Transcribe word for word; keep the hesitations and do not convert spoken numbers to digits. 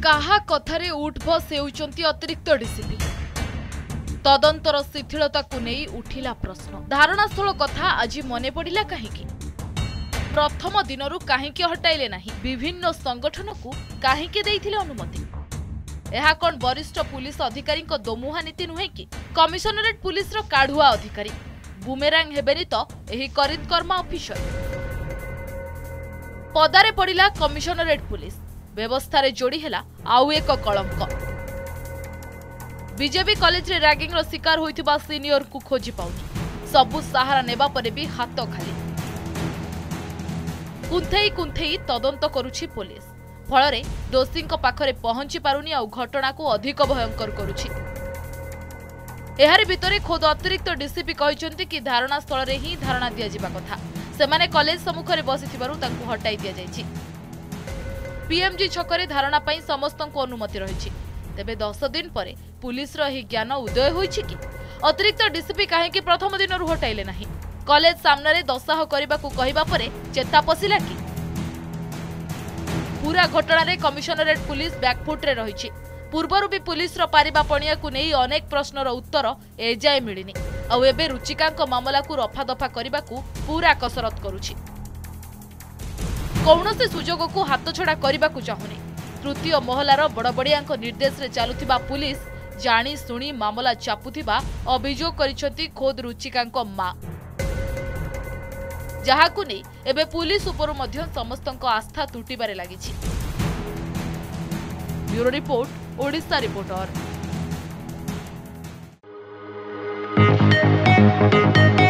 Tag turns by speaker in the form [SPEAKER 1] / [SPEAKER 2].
[SPEAKER 1] काहा कथारे उठबस हेउचंती अतिरिक्त डीसीपी तदंतर शिथिलता को नहीं उठिला प्रश्न। धारणास्थल कथा आज मने पड़िला काहेकि प्रथम दिनरु काहेकि हटाइले नाही विभिन्न संगठन को काहेकि देइथिले अनुमति। एहा कोन वरिष्ठ पुलिस अधिकारी को दोमुहा नीति नुहे कि कमिशनरेट पुलिस रो काढुआ अधिकारी बुमेरांग हेबेनी तो एही करित कर्मा ऑफिसर। पदारे पड़िला कमिशनरेट पुलिस व्यवस्था रे जोड़ी हेला आउ एक कलंक। बीजेपी कॉलेज रे रैगिंग रो शिकार होइथिबा सीनियर को खोजी पाउनी सबु सहारा नेबा परे भी हाथ खाली। कुंथेई कुंथेई तदंत करुछि पुलिस फल दोषी पाखरे पहुंची पारुनी आ घटना को अधिक भयंकर करुछि। एहारी भितरे खोद अतिरिक्त डीसीपी कहिसंती कि धारणा स्थल रे ही धारणा दिया जिबा कथा सेमाने कॉलेज सम्मुख रे बसिथिबारु तांकु हटाई दिया जायछि। पीएमजी छकरे धारणा पाई समस्त को अनुमति रही। तेबे दस दिन परे पुलिस रो ही ज्ञान उदय होइछि कि अतिरिक्त डीसीपी काहेकि प्रथम दिन रु हटाइले नाही। कॉलेज सामने रे दसाह करबा को कहिबा परे चेता पसिला कि पूरा घटना रे कमिशनरेट पुलिस बैकफुट रे रहिछि। पूर्वरु भी पुलिस रो पारिबा पणिया को नै अनेक प्रश्नर उत्तर एजाय मिलिनी आ एबे रुचिकांक मामला को रफा दफा करबा को पूरा कसरत करूछि। कौनसी सुजोग को हाथ छड़ा करने को चाहूनी। तृतीय महलार बड़बड़िया निर्देश रे चलुथिबा पुलिस जानी सुनी मामला चापुथिबा अभियोग करिसंती खोद रुचिकांक मां, जहाकु नै एबे पुलिस उपरु मध्य समस्तंक आस्था तुटिबारे लागिछि। Bureau report, Odisha reporter.